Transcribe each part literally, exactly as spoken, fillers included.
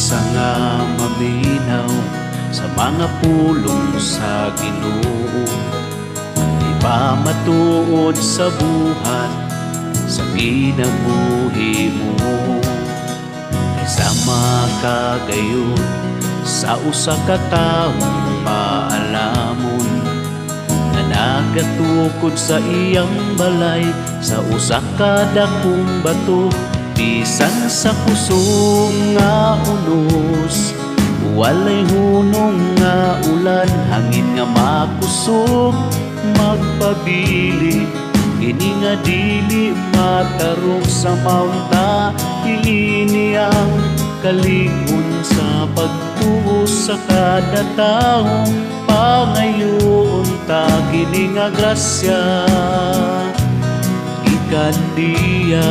sa nga maminaw sa mga pulong sa Ginoo. Di ba matuod sa buhat sa kinabuhi mo? Isama ka gayon sa usa ka taong maalamon na nagatukod sa iyang balay sa usa ka dakong bato. Bisan sa kusog nga unos, walay hunong nga ulan, hangin nga makusog magpabili. Kini nga dili matarong sa maunta, ini ang kalingon sa pagtuo sa kada taong pangayoon ta. Kini nga grasya gikan diya.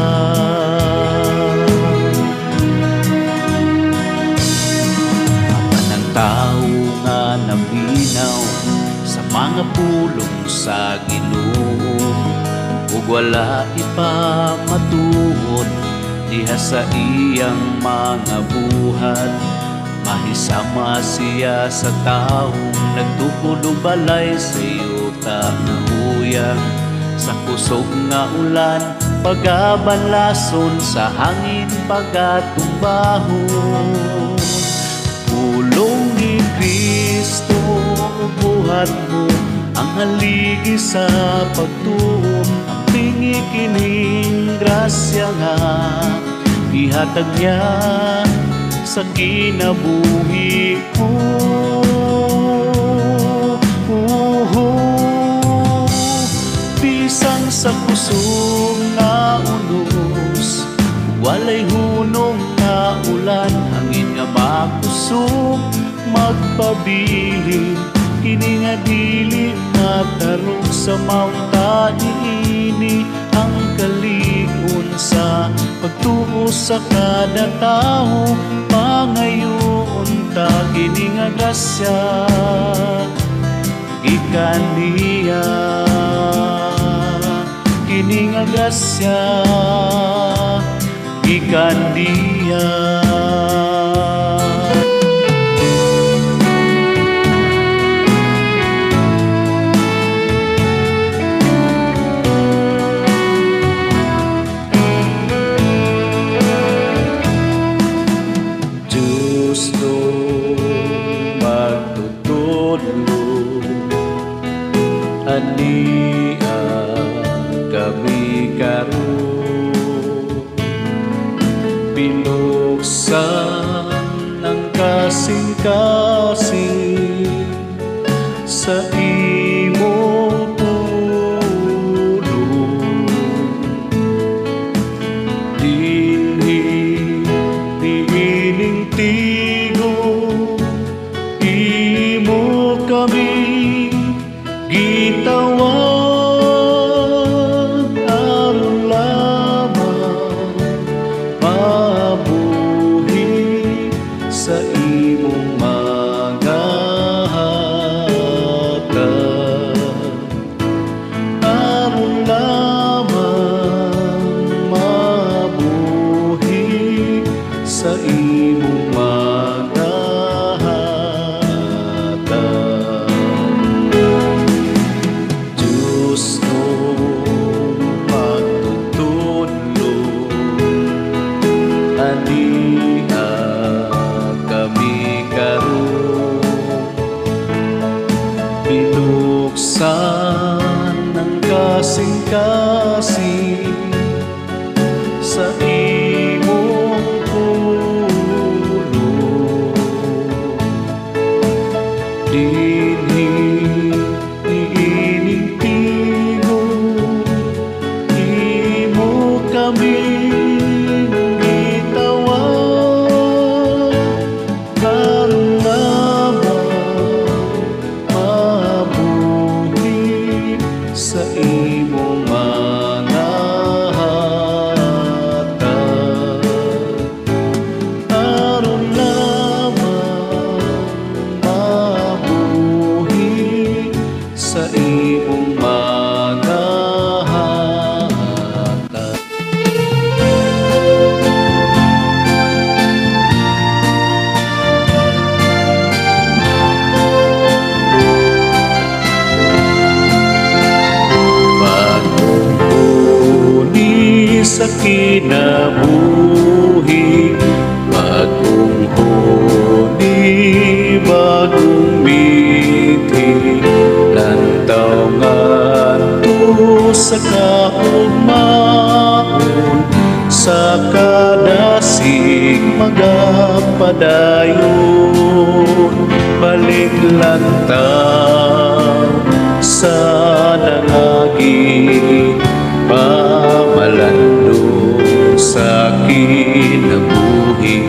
Apan ang tao nga naminaw sa mga pulong sa Ginoo, ug wala ipa matuod diha sa iyang mga buhat. Mahisama siya sa taong nagtukod og balay sa yuta nga huyang sa kusog nga ulan, pagabanlason sa hangin pagatumbahon. Pulong ni Kristo buhat mo ang haligi sa pagtuon, ang pingi kining grasya nga ihatag niya sa kinabuhi ko. Bisan sa kusog nga unos, walay hunong nga ulan, hangin nga makusog magpabilin. Kini nga dili matarong sa maunta, ini ang kalingon sa pagtuo sa kada tao pangayoon ta. Kini nga grasya gikan diya, kini nga grasya gikan diya. Gusto magtutulog ania kami karon, pinuksan ng kasing-kasing sa imong tulong. Dinhi diining tigo imo kami gitawag aron lamang mabuhi sa imong mga hatag, aron lamang mabuhi sa imong mga hatag. Diyos ko magtutulog ania kami karon, pinuksan ng kasing-kasing sa imong puso. magapadayon balik lantaw sa nangagi pamalando sa kinabuhi.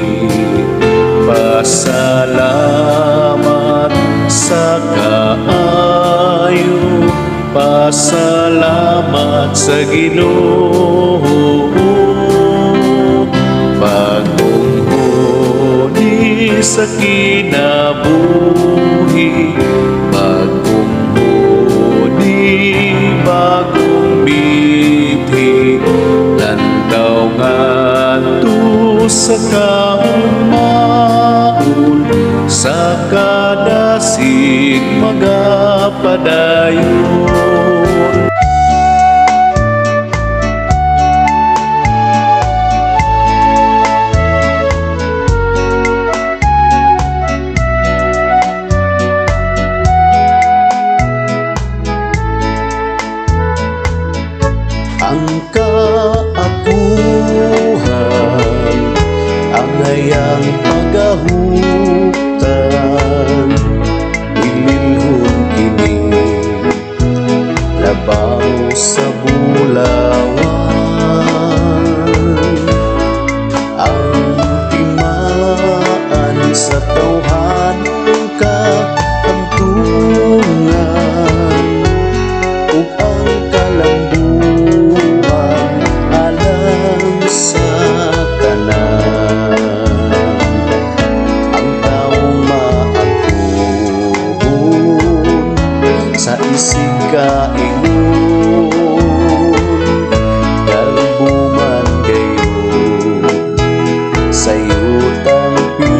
Pasalamat sa kaayo, pasalamat sa Ginoo. Bagong huni sa kinabuhi, bagong huni, bagong bithi, lantaw ngadto sa kaugmaon, sa kadasig magapadayon. Ang kaapuhan, ang ngayang pagahuptan, ililhon kini labaw sa bulawan. Ang timaan sa tawhanong kahantungan, ug ang kalambuan alang sa tanan. Ang taong maapuhon sa isig kaingon, kalbuman gayon sa yutang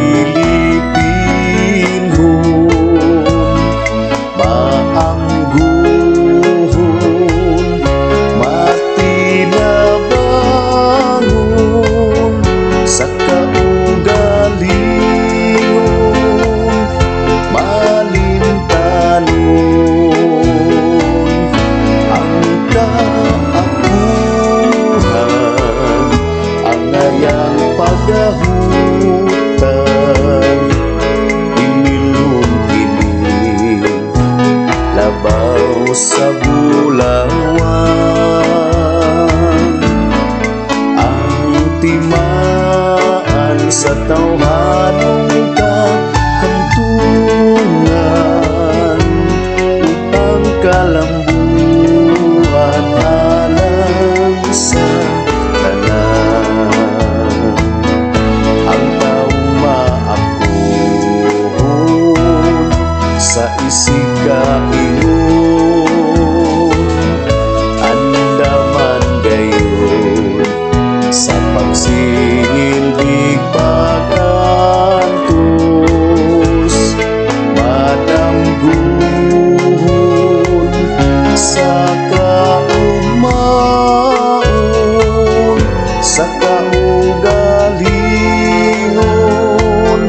Pilipinhon, maangguhon, matinabangon sa kaugalingon, malintanon. Ang kaapuhan, ang ngayang pagahuptan, inilhon kini labaw sa bulawan. Ang timaan sa tawhanong kahantungan, ug ang kalambuan alang sa tanan. Ang taong maapuhon sa isig kaingon, andaman gayon sa pagsilbig pagantos, madamguhon sa kaugmaon, sa kaugalingon,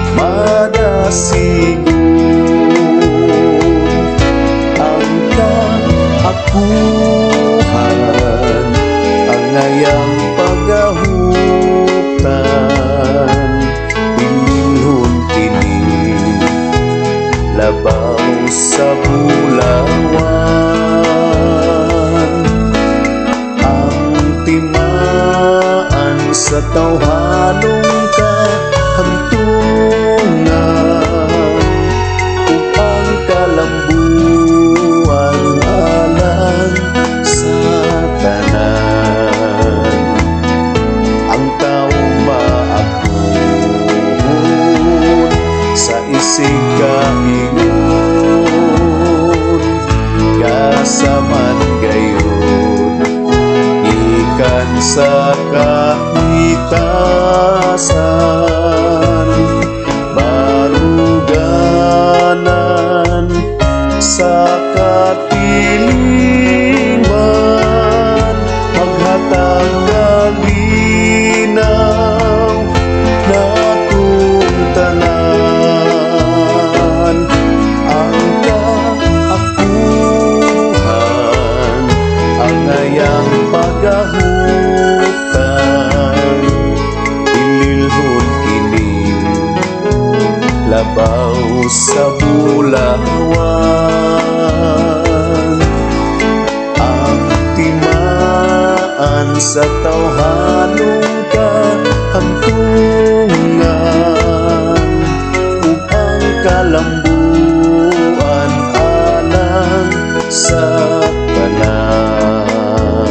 madasigon. Ang kaapuhan, ang ngayang pagahuptan, inilhon kini labaw sa bulawan. Ang timaan sa tawhanong kahantungan, ug ang kalambuan alang sa tanan. Ang taong maapuhon sa isig kaingon, kasaman gayon ikan sa kahitasan, baruganan sa katiliman, maghatag kalinaw na kung tanan. baw sa bulawan, ang timaan sa tawhanong kahantungan, ug ang kalambuan alang sa tanan.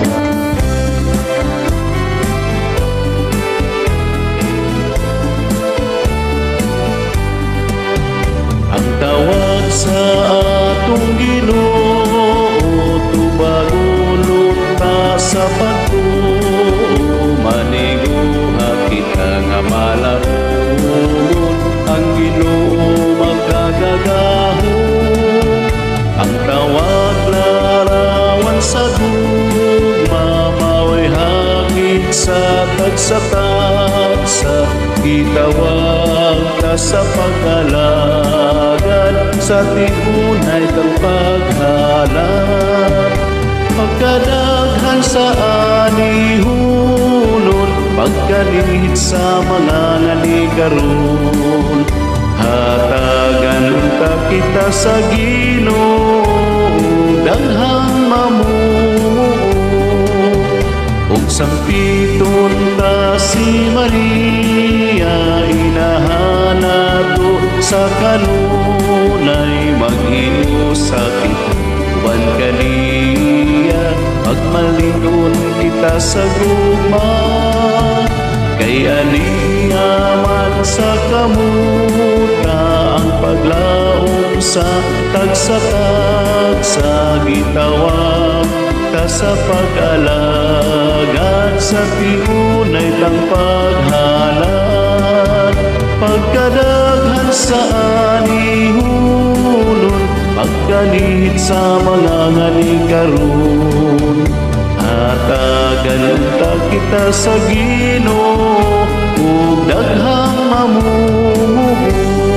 Ang tawag sa atong Ginoo, tubagulot ta sa pagtuo, maniguha kita nga malahon, ang Ginoo magkagagahon. Ang tawag larawan sa gugma, mao'y hangin sa tagsa-tagsa, itawag ta sa pag-alagad, sa tiunay kang paghalad. Pagkadaghan sa anihulon, pagkalihit sa mga naligaron, hatagan ta kita sa Ginoo, daghang mamuo. Ug sampiton ta si Maria, inahanato sa kanunay, maghiusakit uban kaniya, pagmalingon kita sa gugma, kay aliyaman sa kamuta, ang paglaom sa tagsa-tagsa, gitawag ta sa pag-alagad, sa tiunay lang paghalad. Pagkadaghan sa anihulon, pagkalihit sa mga ngalikaron, hatagan ta kita sa Ginoo, ug daghang mamumuo.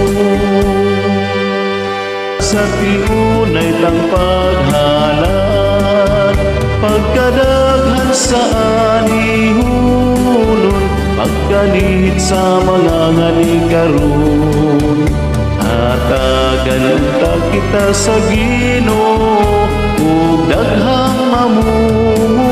Sa tiunay lang paghalad, pagkadaghan sa anihulon, pagkalihit sa mga ngalikaron, hatagan ta kita sa Ginoo, ug daghang mamumuo.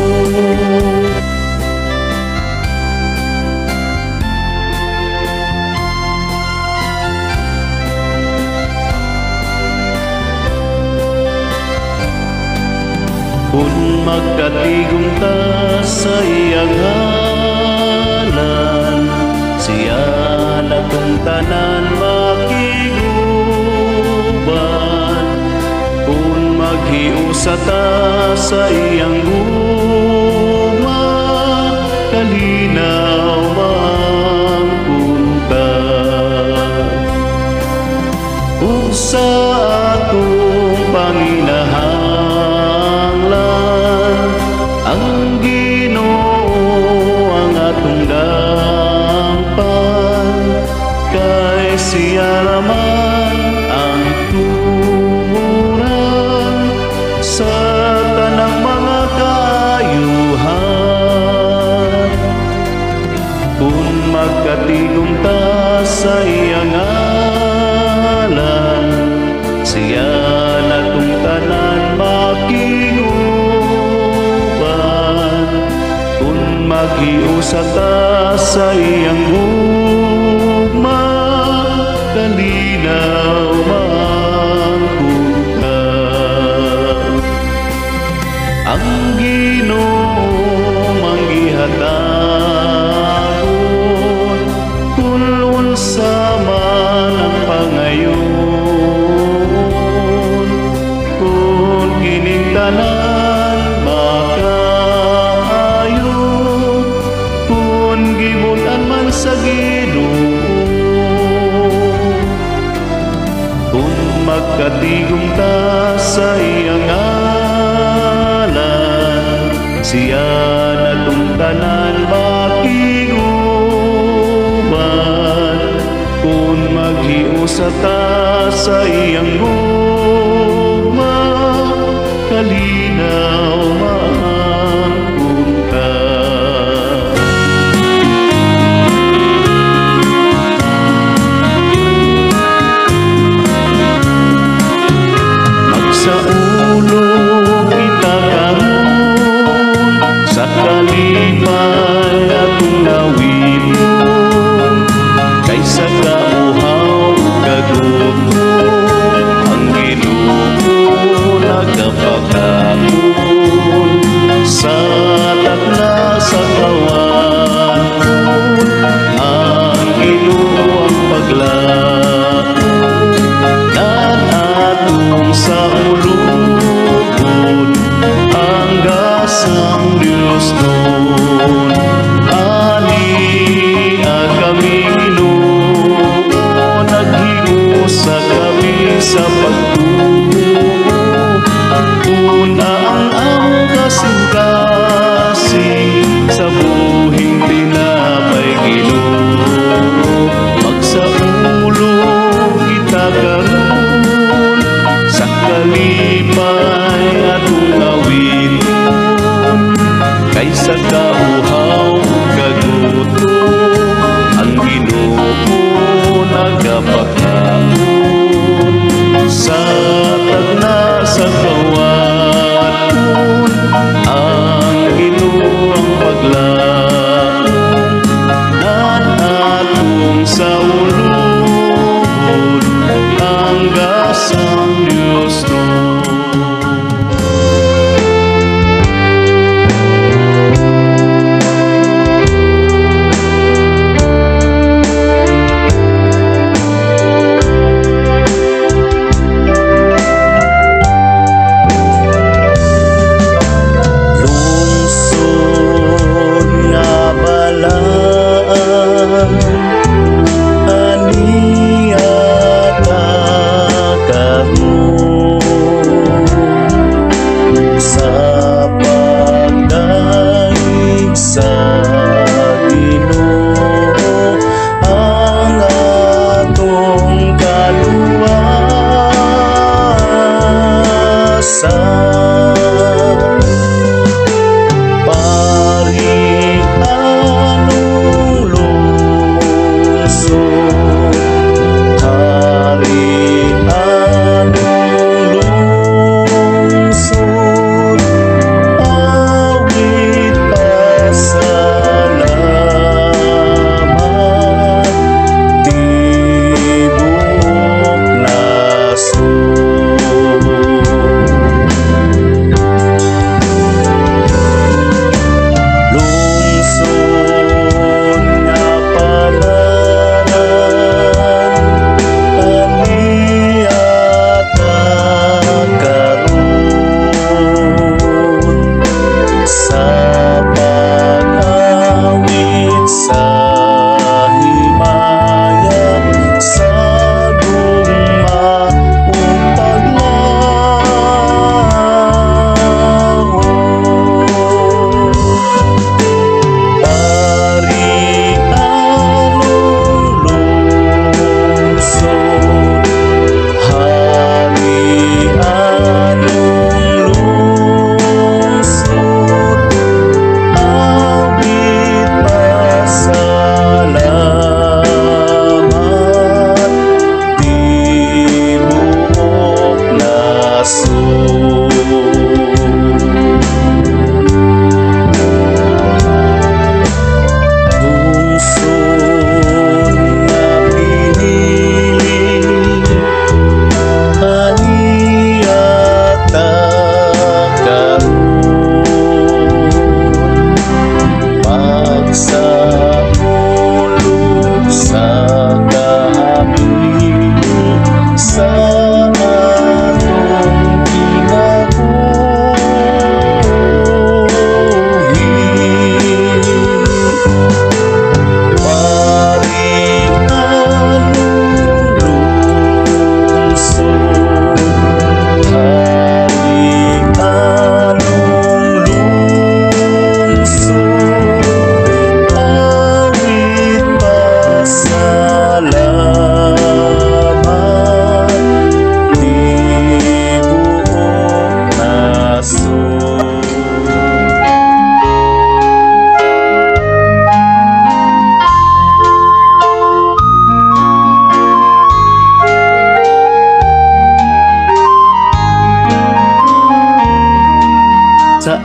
Kung magkatigong ta sa iyang ngalan, siya natong tanan makiguban. Kung maghiusa ta sa iyang gugma, kalinaw mangpunta. Ug sa atong panginahan, ang Ginoo ang atong dampan, kay siya raman ang turan sa tanang mga kaayuhan. Kung magkatigong ta sa iyang ngalan, siya natong tanan makiguban. Maghiusa ta sa iyang gugma, kalinaw mangpunta. Ang Ginoo manggihatagon, kung unsa man ang pangayon, kung kining tanan gibutan man sa Ginoo. Kung magkatigong ta sa iyang ngalan, siya natong tanan makiguban. Kung maghiusa ta sa iyang gugma, kalinaw mangpunta.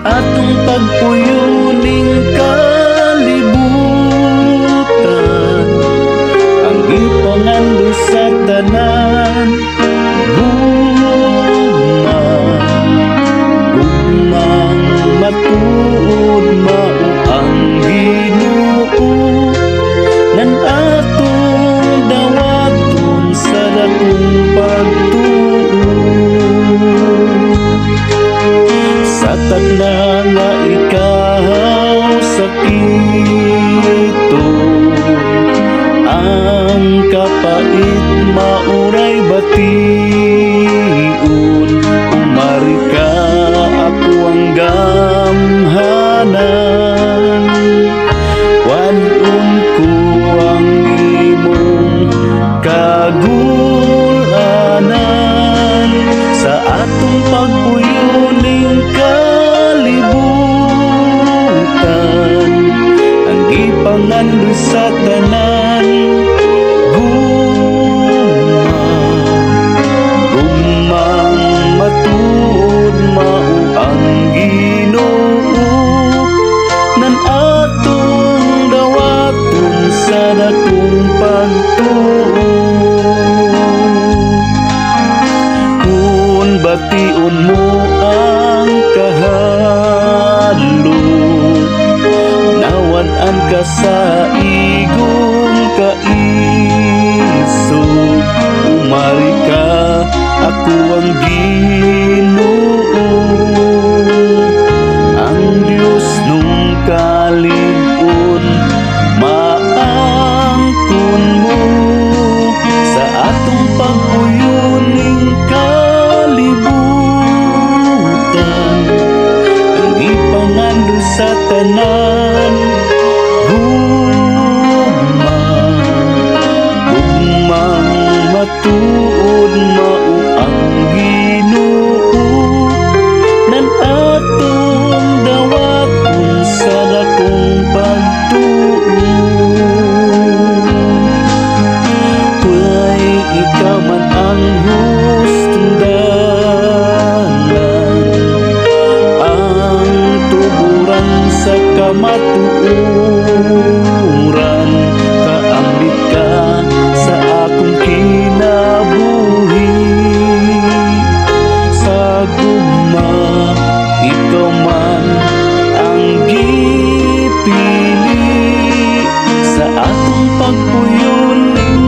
atong pagpuyuning kalibutan, ang gipangandoy sa tanan. Gugmang, gugmang matuod mao ang Ginoo, nan atong dawaton sa dakong pagtuo. Sa tagna nga ikaw sakito, ang kapait mauray bation. Umari ka, ako ang gamhanan, wanon ko ang imong kagulanan. Sa atong pagpuyuning kalibutan, ang gipangandoy sa tanan. Gugmang, gugmang matuod mao ang Ginoo, nan atong dawaton sa dakong pagtuo. Kung bation mo ang kahadlo, nawan-an ka sa igong kaisog. Umari ka, ako ang Ginoo, ang Diyos nung kalig-on. Maangkon mo sa atong pagpuyuning kalibutan, ang ipangandoy sa tanan. Gugmang, gugmang matuod mao ang Ginoo, nan atong dawaton sa dakong pagtuo. Kay ikaw man ang hustong dalan, ang tuburan sa kamatuoran. Kaambit ka sa akong kinabuhi, sa gugma ikaw man ang gipili. Sa atong pagpuyuning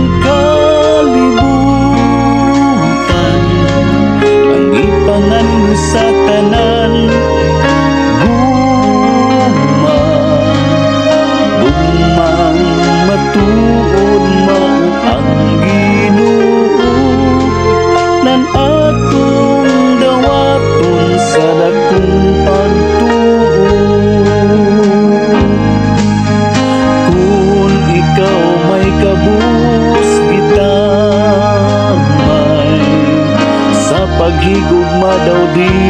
kalibutan, ang ipangandoy sa tanan. Gugmang, gugmang matuod mao ang Ginoo, nan atong dawaton sa dakong pagtuo. Kung ikaw may kabus gitamay, sa paghigugma daw di